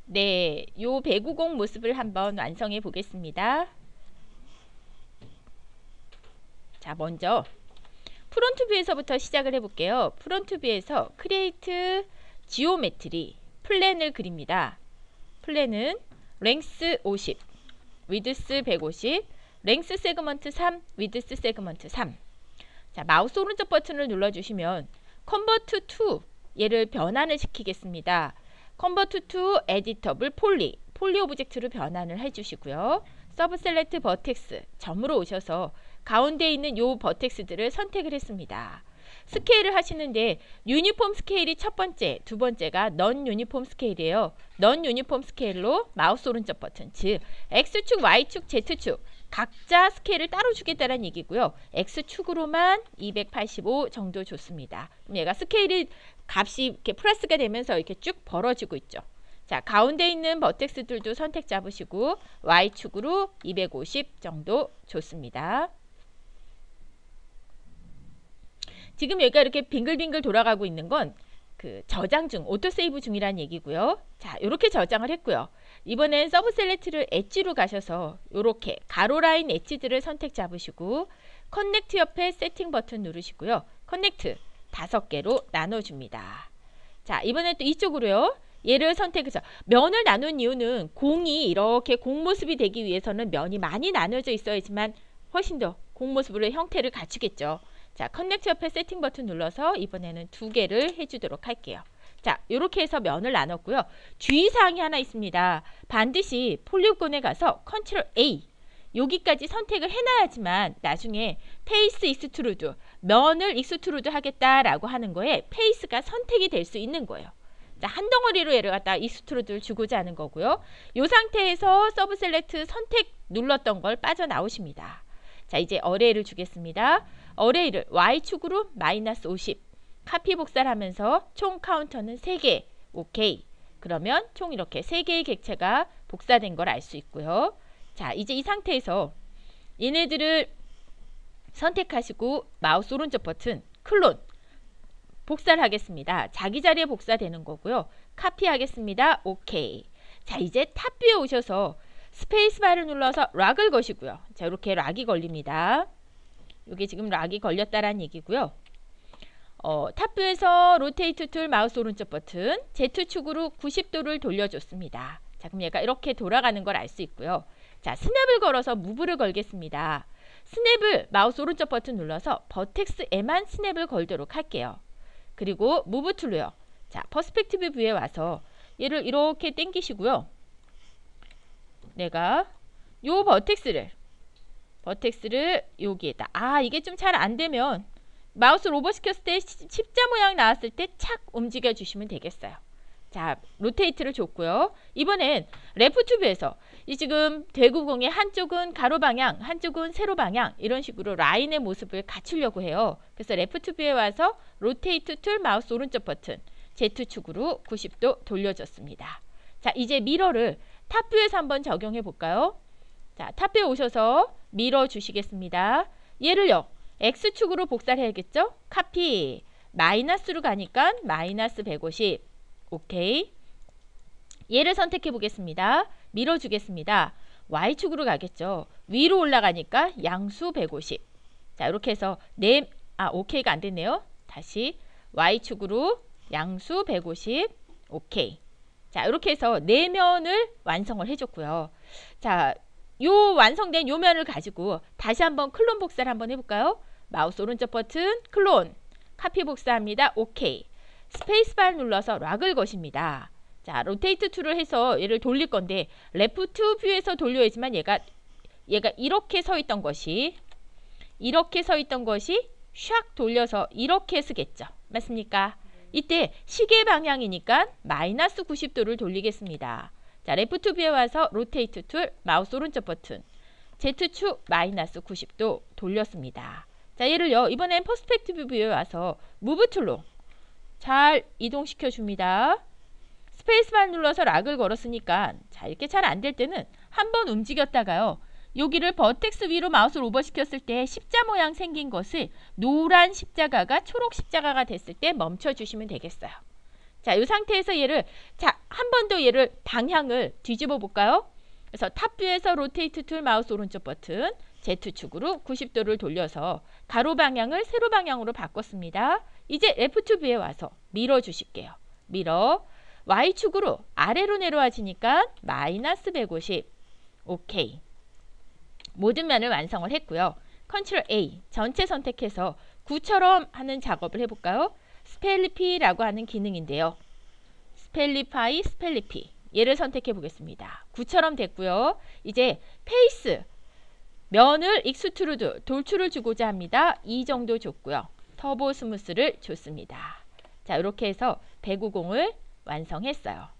네, 요 배구공 모습을 한번 완성해 보겠습니다. 자, 먼저 프론트 뷰에서부터 시작을 해볼게요. 프론트 뷰에서 크리에이트 지오메트리 플랜을 그립니다. 플랜은 랭스 50, 위드스 150, 랭스 세그먼트 3, 위드스 세그먼트 3. 자, 마우스 오른쪽 버튼을 눌러주시면 컨버트 투 얘를 변환을 시키겠습니다. 컨버트 투 에디터블 폴리 오브젝트로 변환을 해주시고요. 서브 셀렉트 버텍스 점으로 오셔서 가운데 있는 요 버텍스들을 선택을 했습니다. 스케일을 하시는데 유니폼 스케일이 첫 번째, 두 번째가 넌 유니폼 스케일이에요. 넌 유니폼 스케일로 마우스 오른쪽 버튼, 즉 X축, Y축, Z축 각자 스케일을 따로 주겠다는 얘기고요. X축으로만 285 정도 줬습니다. 그럼 얘가 스케일이 값이 이렇게 플러스가 되면서 이렇게 쭉 벌어지고 있죠. 자, 가운데 있는 버텍스들도 선택 잡으시고 Y축으로 250 정도 줬습니다. 지금 여기가 이렇게 빙글빙글 돌아가고 있는 건 그 저장 중, 오토세이브 중이라는 얘기고요. 자, 이렇게 저장을 했고요. 이번엔 서브 셀렉트를 엣지로 가셔서 이렇게 가로 라인 엣지들을 선택 잡으시고 커넥트 옆에 세팅 버튼 누르시고요. 커넥트 5개로 나눠줍니다. 자, 이번엔 또 이쪽으로요. 얘를 선택해서 면을 나눈 이유는 공이 이렇게 공 모습이 되기 위해서는 면이 많이 나눠져 있어야지만 훨씬 더 공 모습으로 형태를 갖추겠죠. 자, 커넥트 옆에 세팅 버튼 눌러서 이번에는 2개를 해주도록 할게요. 자, 이렇게 해서 면을 나눴고요. 주의사항이 하나 있습니다. 반드시 폴리곤에 가서 컨트롤 A 여기까지 선택을 해놔야지만 나중에 페이스 익스트루드 면을 익스트루드 하겠다라고 하는 거에 페이스가 선택이 될 수 있는 거예요. 자, 한 덩어리로 얘를 갖다 익스트루드를 주고자 하는 거고요. 이 상태에서 서브 셀렉트 선택 눌렀던 걸 빠져나오십니다. 자, 이제 어레이를 주겠습니다. 어레이를 Y축으로 마이너스 50 카피 복사를 하면서 총 카운터는 3개. 오케이. 그러면 총 이렇게 3개의 객체가 복사된 걸 알 수 있고요. 자, 이제 이 상태에서 얘네들을 선택하시고 마우스 오른쪽 버튼 클론 복사를 하겠습니다. 자기 자리에 복사되는 거고요. 카피하겠습니다. 오케이. 자, 이제 탑 뷰에 오셔서 스페이스바를 눌러서 락을 거시고요. 자, 이렇게 락이 걸립니다. 이게 지금 락이 걸렸다라는 얘기고요. 탑뷰에서 로테이트 툴 마우스 오른쪽 버튼 Z축으로 90도를 돌려줬습니다. 자, 그럼 얘가 이렇게 돌아가는 걸 알 수 있고요. 자, 스냅을 걸어서 무브를 걸겠습니다. 스냅을 마우스 오른쪽 버튼 눌러서 버텍스에만 스냅을 걸도록 할게요. 그리고 무브 툴로요. 자, 퍼스펙티브 뷰에 와서 얘를 이렇게 당기시고요. 내가 요 버텍스를 여기에다 이게 좀 잘 안되면 마우스 로버 시켰을 때 십자 모양 나왔을 때 착 움직여 주시면 되겠어요. 자, 로테이트를 줬고요. 이번엔 레프트 뷰에서 이 지금 대구공의 한쪽은 가로 방향, 한쪽은 세로 방향 이런 식으로 라인의 모습을 갖추려고 해요. 그래서 레프트 뷰에 와서 로테이트 툴 마우스 오른쪽 버튼 Z축으로 90도 돌려줬습니다. 자, 이제 미러를 탑뷰에서 한번 적용해 볼까요? 자, 탑뷰에 오셔서 미러 주시겠습니다. 얘를요. X축으로 복사를 해야겠죠? 카피. 마이너스로 가니까 마이너스 150. 오케이. 얘를 선택해 보겠습니다. 미러 주겠습니다. Y축으로 가겠죠. 위로 올라가니까 양수 150. 자, 이렇게 해서 오케이가 안 됐네요. 다시 Y축으로 양수 150. 오케이. 자, 이렇게 해서 내면을 완성을 해줬고요. 자, 요 완성된 요 면을 가지고 다시 한번 클론 복사를 한번 해볼까요? 마우스 오른쪽 버튼 클론 카피 복사합니다. 오케이. 스페이스바 눌러서 락을 거십니다. 자, 로테이트 툴을 해서 얘를 돌릴 건데 레프트 뷰에서 돌려야지만 얘가 이렇게 서 있던 것이 샥 돌려서 이렇게 쓰겠죠. 맞습니까? 이때 시계 방향이니까 마이너스 90도를 돌리겠습니다. 자, 레프트 뷰에 와서 로테이트 툴 마우스 오른쪽 버튼 Z축 마이너스 90도 돌렸습니다. 자, 얘를요. 이번엔 퍼스펙티브 뷰에 와서 무브 툴로 잘 이동시켜 줍니다. 스페이스바 눌러서 락을 걸었으니까 자, 이렇게 잘 안 될 때는 한번 움직였다가요. 여기를 버텍스 위로 마우스를 오버시켰을 때 십자 모양 생긴 것을 노란 십자가가 초록 십자가가 됐을 때 멈춰주시면 되겠어요. 자, 이 상태에서 얘를 한 번 더 얘를 방향을 뒤집어 볼까요? 그래서 탑뷰에서 로테이트 툴 마우스 오른쪽 버튼 Z축으로 90도를 돌려서 가로 방향을 세로 방향으로 바꿨습니다. 이제 F2V에 와서 밀어 주실게요. 밀어 Y축으로 아래로 내려와지니까 마이너스 150. 오케이. 모든 면을 완성을 했고요. 컨트롤 A 전체 선택해서 9처럼 하는 작업을 해볼까요? 스펠리피라고 하는 기능인데요. 스펠리파이, 스펠리피 얘를 선택해 보겠습니다. 9처럼 됐고요. 이제 페이스 면을 익스트루드 돌출을 주고자 합니다. 이 정도 줬고요. 터보 스무스를 줬습니다. 자, 이렇게 해서 배구공을 완성했어요.